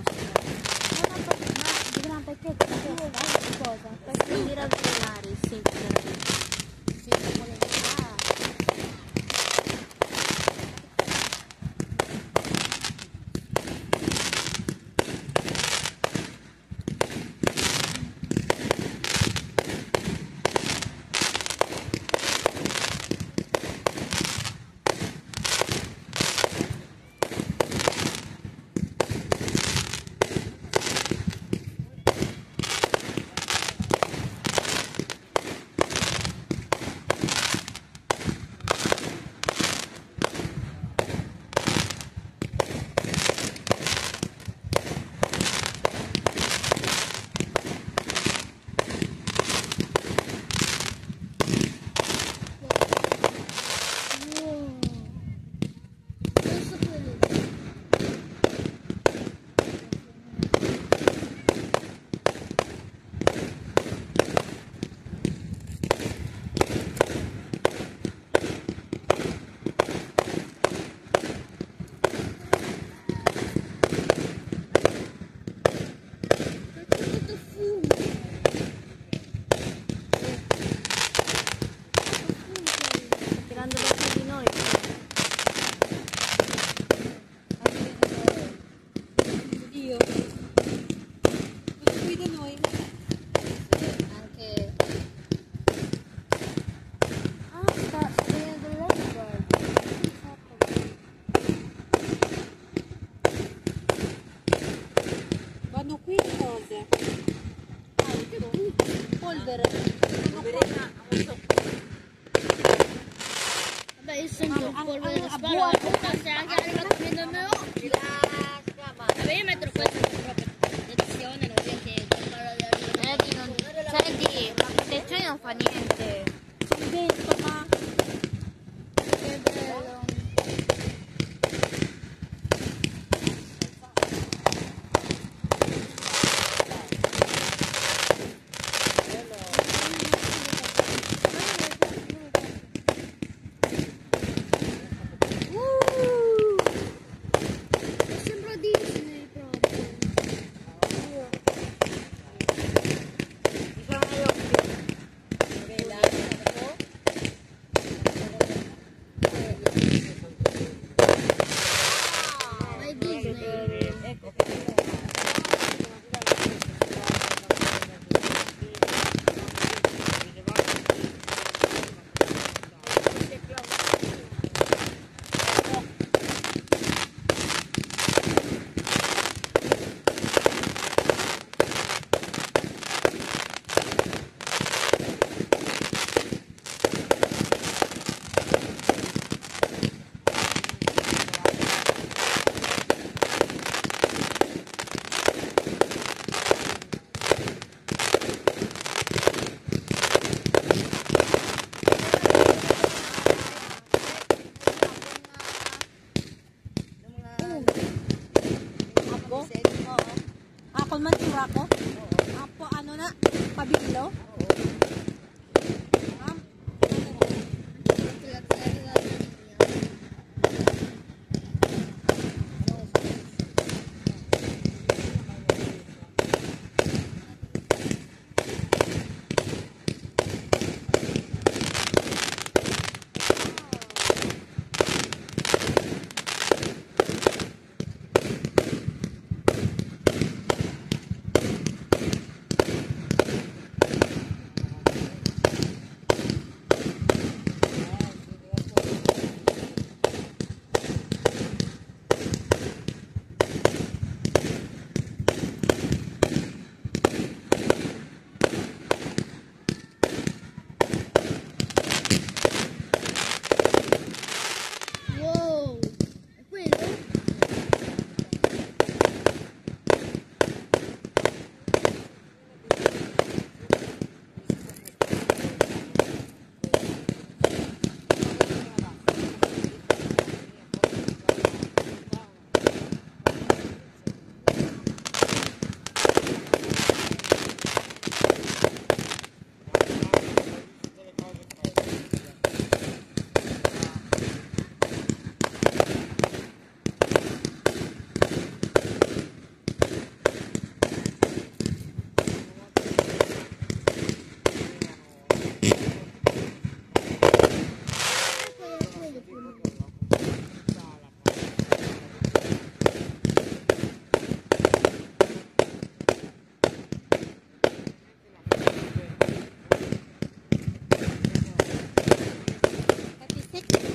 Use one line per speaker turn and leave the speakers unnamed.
Ma perché cosa? Per prendere al celare, sì, tirando verso di noi.
Dio, qui da noi.
Anche... Ah, sta venendo l'Edward.
Vanno qui le cose.
Polvere. Vabbè, io sento il polvere da sparo, se anche arrivato fino al mio occhio. Vabbè, io metto questa proprio protezione, non è che senti, la protezione non fa niente.
Sono dentro, ma
Che bello. Sembra Disney proprio. Ma è Disney.
Ako man tura ko. Apo ano na, pabilo. Plastic.